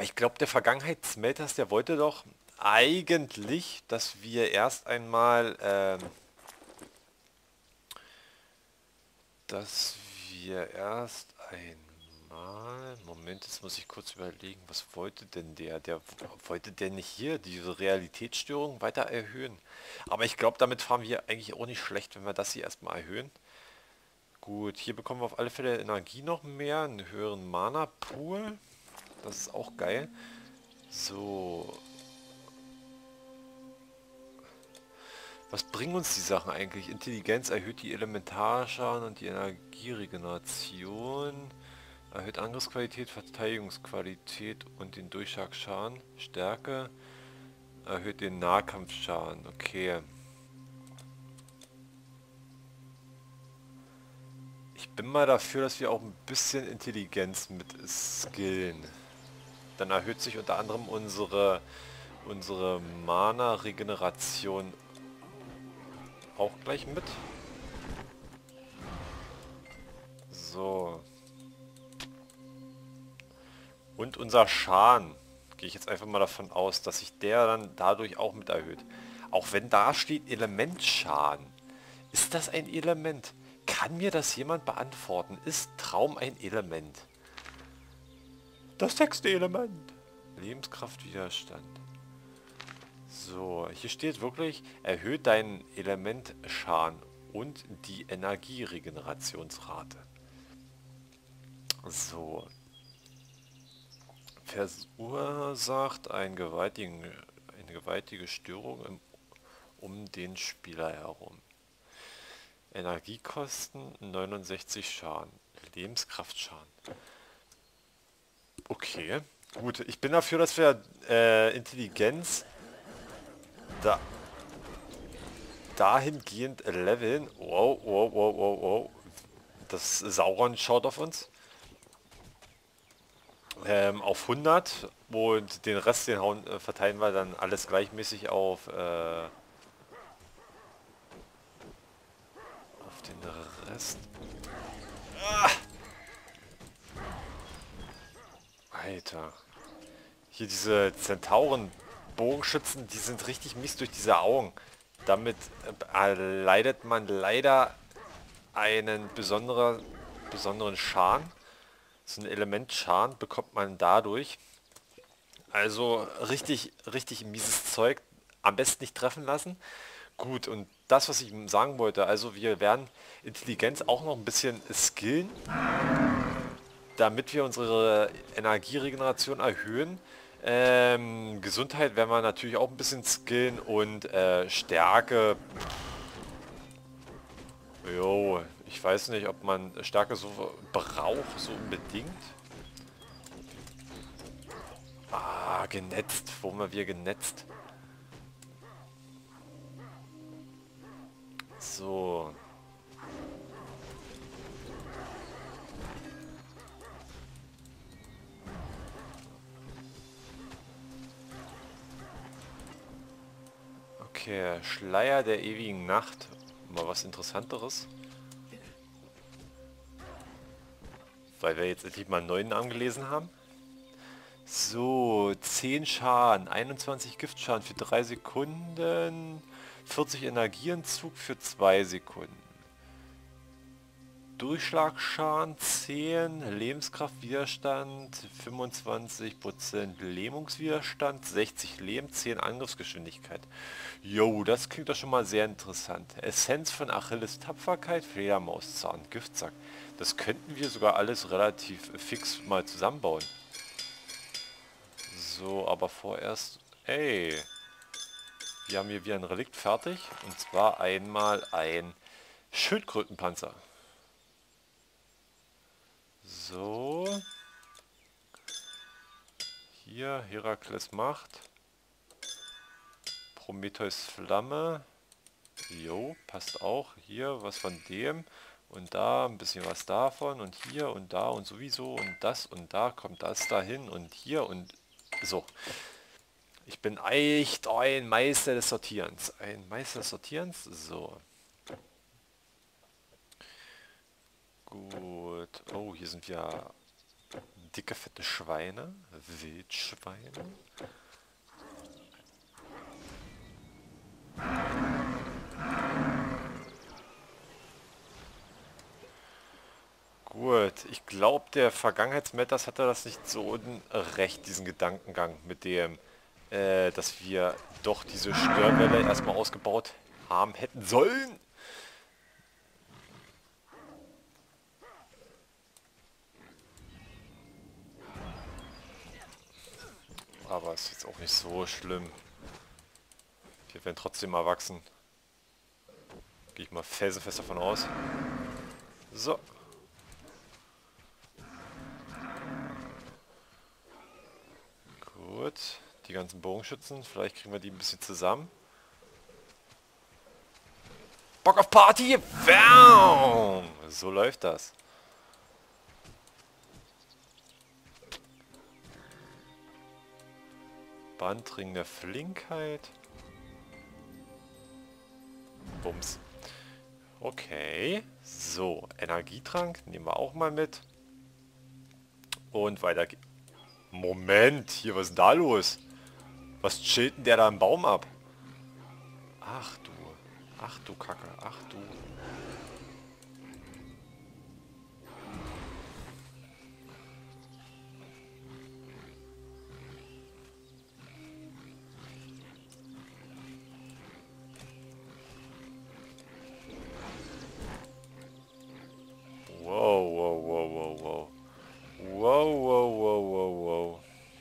ich glaube, der Vergangenheitsmelters, der wollte doch eigentlich, dass wir erst einmal, dass wir erst einmal, Moment, jetzt muss ich kurz überlegen, was wollte denn der? Der wollte denn nicht hier diese Realitätsstörung weiter erhöhen? Aber ich glaube, damit fahren wir eigentlich auch nicht schlecht, wenn wir das hier erstmal erhöhen. Gut, hier bekommen wir auf alle Fälle Energie noch mehr, einen höheren Mana-Pool. Das ist auch geil. So, was bringen uns die Sachen eigentlich? Intelligenz erhöht die Elementarschaden und die Energieregeneration, erhöht Angriffsqualität, Verteidigungsqualität und den Durchschlagsschaden. Stärke erhöht den Nahkampfschaden. Okay. Ich bin mal dafür, dass wir auch ein bisschen Intelligenz mit skillen. Dann erhöht sich unter anderem unsere Mana-Regeneration auch gleich mit. So. Und unser Schaden. Gehe ich jetzt einfach mal davon aus, dass sich der dann dadurch auch mit erhöht. Auch wenn da steht Elementschaden. Ist das ein Element? Kann mir das jemand beantworten? Ist Traum ein Element? Das sechste Element. Lebenskraftwiderstand. So, hier steht wirklich, erhöht deinen Elementschaden und die Energieregenerationsrate. So, verursacht eine gewaltige Störung um den Spieler herum. Energiekosten 69 Schaden. Lebenskraftschaden. Okay, gut. Ich bin dafür, dass wir Intelligenz da dahingehend leveln. Wow, wow, wow, wow, wow. Das Sauron schaut auf uns. Auf 100 und den Rest, verteilen wir dann alles gleichmäßig auf den Rest. Alter. Hier diese Zentauren-Bogenschützen, die sind richtig mies durch diese Augen. Damit erleidet man leider einen besonderen Schaden. So ein Elementschaden bekommt man dadurch. Also richtig, richtig mieses Zeug. Am besten nicht treffen lassen. Gut, und das, was ich sagen wollte, also wir werden Intelligenz auch noch ein bisschen skillen, damit wir unsere Energieregeneration erhöhen. Gesundheit werden wir natürlich auch ein bisschen skillen und Stärke, jo, ich weiß nicht, ob man Stärke so braucht, so unbedingt. Ah, genetzt, wo haben wir genetzt? So, okay, Schleier der ewigen Nacht, mal was Interessanteres, weil wir jetzt endlich mal einen neuen Namen gelesen haben. So, 10 Schaden, 21 Giftschaden für 3 Sekunden, 40 Energieentzug für 2 Sekunden. Durchschlagsschaden 10, Lebenskraftwiderstand 25%, Lähmungswiderstand 60 Leben, 10 Angriffsgeschwindigkeit. Jo, das klingt doch schon mal sehr interessant. Essenz von Achilles Tapferkeit, Fledermauszahn, Giftsack. Das könnten wir sogar alles relativ fix mal zusammenbauen. So, aber vorerst... Ey, wir haben hier wieder ein Relikt fertig. Und zwar einmal ein Schildkrötenpanzer. So. Hier, Herakles Macht. Prometheus Flamme. Jo, passt auch. Hier was von dem. Und da ein bisschen was davon. Und hier und da und sowieso. Und da kommt das dahin. Und hier und so. Ich bin echt ein Meister des Sortierens. Ein Meister des Sortierens? So. Gut. Oh, hier sind ja dicke, fette Schweine. Wildschweine. Gut, ich glaube, der Vergangenheitsmetas hatte das nicht so unrecht, diesen Gedankengang mit dem, dass wir doch diese Störwelle erstmal ausgebaut haben hätten sollen. Aber es ist jetzt auch nicht so schlimm. Wir werden trotzdem erwachsen. Gehe ich mal felsenfest davon aus. So. Gut. Die ganzen Bogenschützen. Vielleicht kriegen wir die ein bisschen zusammen. Bock auf Party! Bam! So läuft das. Bandring der Flinkheit. Bums. Okay. So, Energietrank nehmen wir auch mal mit. Und weiter geht's. Moment, hier, was ist denn da los? Was chillt denn der da im Baum ab? Ach du Kacke, ach du. Wow, wow, wow, wow, wow. Wow, wow, wow, wow, wow.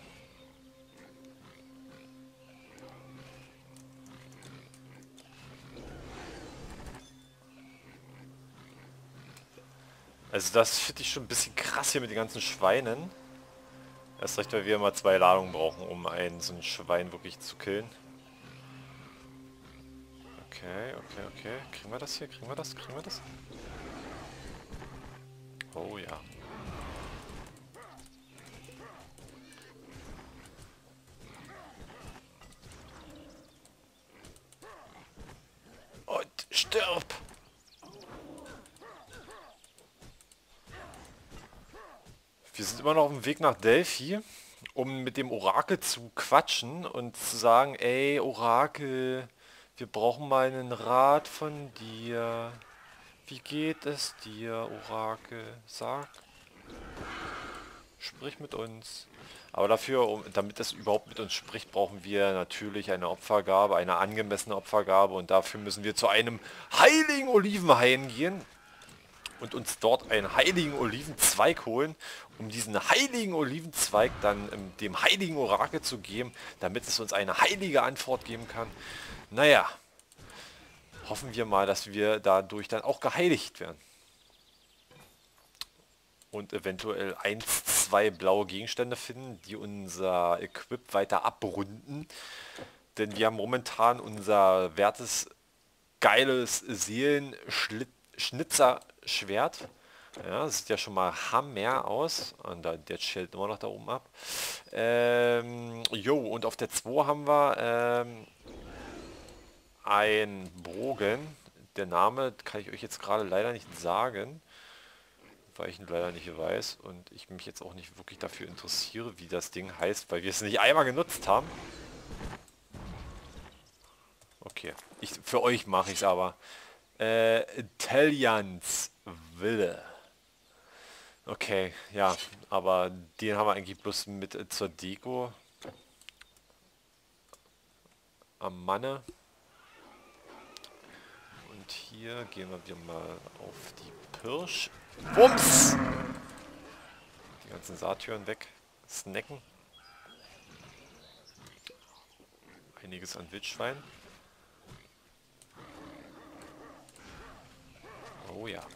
Also das finde ich schon ein bisschen krass hier mit den ganzen Schweinen. Erst recht, weil wir immer 2 Ladungen brauchen, um so ein Schwein wirklich zu killen. Okay, okay, okay. Kriegen wir das hier? Kriegen wir das? Kriegen wir das? Oh ja. Und stirb! Wir sind immer noch auf dem Weg nach Delphi, um mit dem Orakel zu quatschen und zu sagen, ey Orakel, wir brauchen mal einen Rat von dir. Wie geht es dir, Orakel? Sag, sprich mit uns. Aber dafür, damit es überhaupt mit uns spricht, brauchen wir natürlich eine Opfergabe, eine angemessene Opfergabe und dafür müssen wir zu einem heiligen Olivenhain gehen und uns dort einen heiligen Olivenzweig holen, um diesen heiligen Olivenzweig dann dem heiligen Orakel zu geben, damit es uns eine heilige Antwort geben kann. Naja, hoffen wir mal, dass wir dadurch dann auch geheiligt werden. Und eventuell 1, 2 blaue Gegenstände finden, die unser Equip weiter abrunden. Denn wir haben momentan unser wertes, geiles Seelenschnitzerschwert. Ja, das sieht ja schon mal Hammer aus. Und der chillt immer noch da oben ab. Jo, und auf der 2 haben wir ein Bogen. Der Name kann ich euch jetzt gerade leider nicht sagen, weil ich ihn leider nicht weiß und ich mich jetzt auch nicht wirklich dafür interessiere, wie das Ding heißt, weil wir es nicht einmal genutzt haben. Okay, für euch mache ich es aber. Talians Wille. Okay, ja, aber den haben wir eigentlich bloß mit zur Deko am Manne. Und hier gehen wir wieder mal auf die Pirsch. Wumms! Die ganzen Satyren weg. Snacken. Einiges an Wildschwein. Oh ja.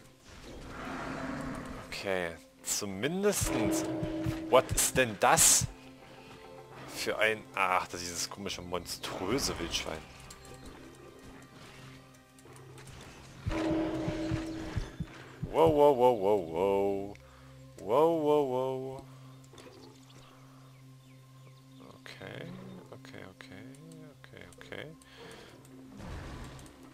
Okay, zumindestens. Was ist denn das? Für ein... Ach, das ist dieses komische, monströse Wildschwein. Wow, wow, wow, wow, wow. Wow, wow, wow. Okay, okay, okay, okay, okay.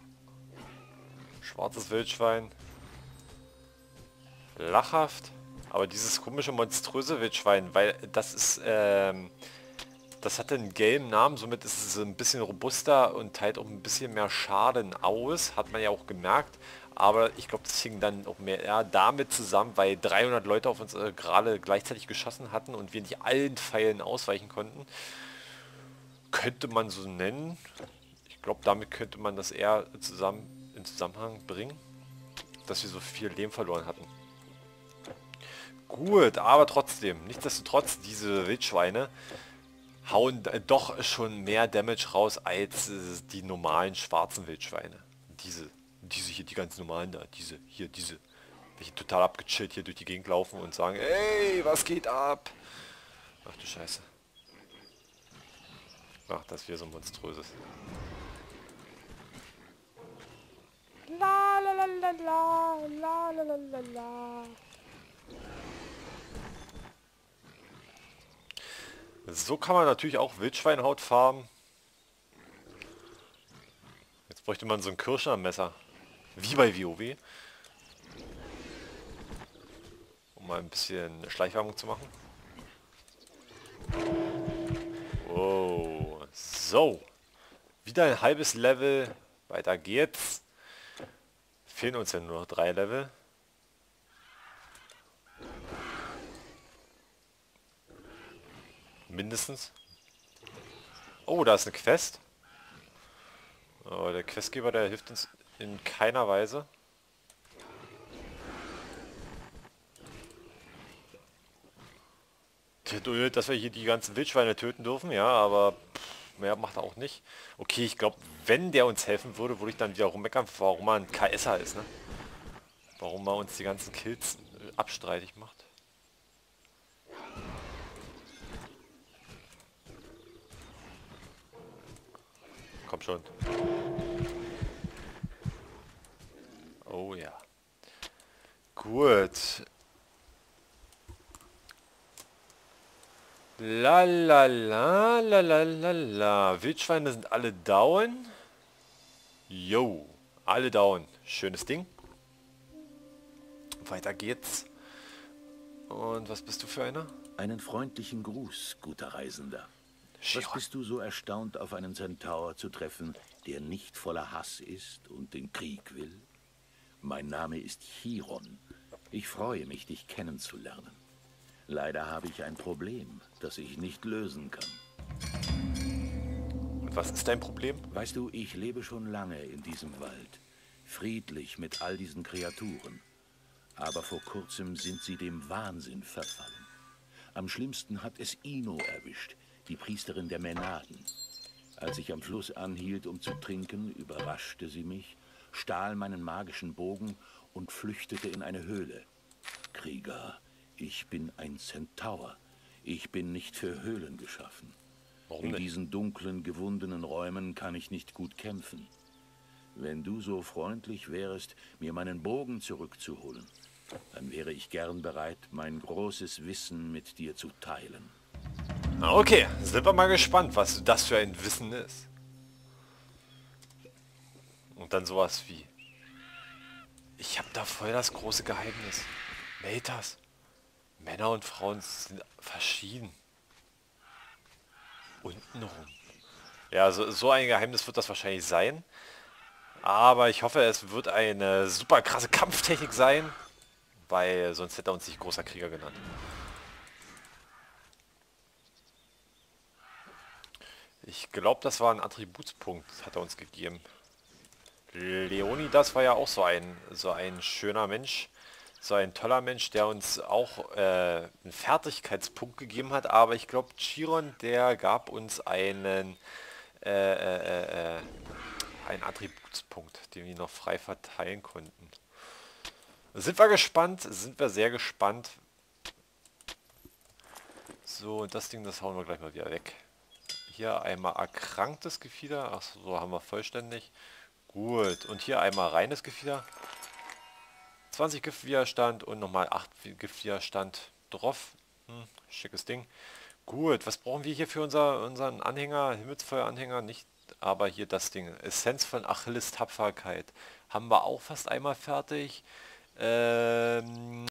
Schwarzes Wildschwein. Lachhaft, Aber dieses komische monströse Wildschwein, weil das ist, das hatte einen gelben Namen, somit ist es ein bisschen robuster und teilt auch ein bisschen mehr Schaden aus, hat man ja auch gemerkt. Aber ich glaube, das hing dann auch mehr damit zusammen, weil 300 Leute auf uns gerade gleichzeitig geschossen hatten und wir nicht allen Pfeilen ausweichen konnten. Könnte man so nennen. Ich glaube, damit könnte man das eher in Zusammenhang bringen, dass wir so viel Leben verloren hatten. Gut, aber trotzdem, nichtsdestotrotz, diese Wildschweine hauen doch schon mehr Damage raus als die normalen schwarzen Wildschweine. Diese hier, die ganz normalen da, diese, welche total abgechillt hier durch die Gegend laufen und sagen, ey, was geht ab? Ach du Scheiße. Ach, das ist wieder so ein monströses. La la la la la la la la la la. So kann man natürlich auch Wildschweinhaut farmen. Jetzt bräuchte man so ein Kirschnermesser. Wie bei WoW. Um mal ein bisschen Schleichwerbung zu machen. Oh, so. Wieder ein halbes Level. Weiter geht's. Fehlen uns ja nur noch 3 Level. Mindestens. Oh, da ist eine Quest. Oh, der Questgeber, der hilft uns in keiner Weise. Der duldet, dass wir hier die ganzen Wildschweine töten dürfen, ja, aber mehr macht er auch nicht. Okay, ich glaube, wenn der uns helfen würde, würde ich dann wieder rummeckern, warum er ein KSer ist, ne? Warum er uns die ganzen Kills abstreitig macht. Komm schon. Oh ja. Gut. La la la la la la la. Wildschweine sind alle down. Yo. Alle down. Schönes Ding. Weiter geht's. Und was bist du für einer? Einen freundlichen Gruß, guter Reisender. Was Chiron. bist du so erstaunt, auf einen Centaur zu treffen, der nicht voller Hass ist und den Krieg will? Mein Name ist Chiron. Ich freue mich, dich kennenzulernen. Leider habe ich ein Problem, das ich nicht lösen kann. Und was ist dein Problem? Weißt du, ich lebe schon lange in diesem Wald, friedlich mit all diesen Kreaturen. Aber vor kurzem sind sie dem Wahnsinn verfallen. Am schlimmsten hat es Ino erwischt, die Priesterin der Mänaden. Als ich am Fluss anhielt, um zu trinken, überraschte sie mich, stahl meinen magischen Bogen und flüchtete in eine Höhle. Krieger, ich bin ein Centaur. Ich bin nicht für Höhlen geschaffen. Warum In nicht? diesen dunklen, gewundenen Räumen kann ich nicht gut kämpfen. Wenn du so freundlich wärest, mir meinen Bogen zurückzuholen, dann wäre ich gern bereit, mein großes Wissen mit dir zu teilen. Na okay, sind wir mal gespannt, was das für ein Wissen ist. Und dann sowas wie: Ich habe da voll das große Geheimnis. Meltas. Männer und Frauen sind verschieden. Untenrum. Ja, so ein Geheimnis wird das wahrscheinlich sein. Aber ich hoffe, es wird eine super krasse Kampftechnik sein. Weil sonst hätte er uns nicht großer Krieger genannt. Ich glaube, das war ein Attributspunkt, hat er uns gegeben. Leonidas war ja auch so ein schöner Mensch, so ein toller Mensch, der uns auch einen Fertigkeitspunkt gegeben hat. Aber ich glaube, Chiron, der gab uns einen Attributspunkt, den wir noch frei verteilen konnten. Sind wir gespannt, sind wir sehr gespannt. So, und das Ding, das hauen wir gleich mal wieder weg. Hier einmal erkranktes Gefieder. Ach so, haben wir vollständig. Gut, und hier einmal reines Gefieder. 20 Giftwiderstand und nochmal 8 Giftwiderstand drauf. Schickes Ding. Gut, was brauchen wir hier für unseren Anhänger? Himmelsfeuer-Anhänger nicht, aber hier das Ding. Essenz von Achilles Tapferkeit. Haben wir auch fast einmal fertig.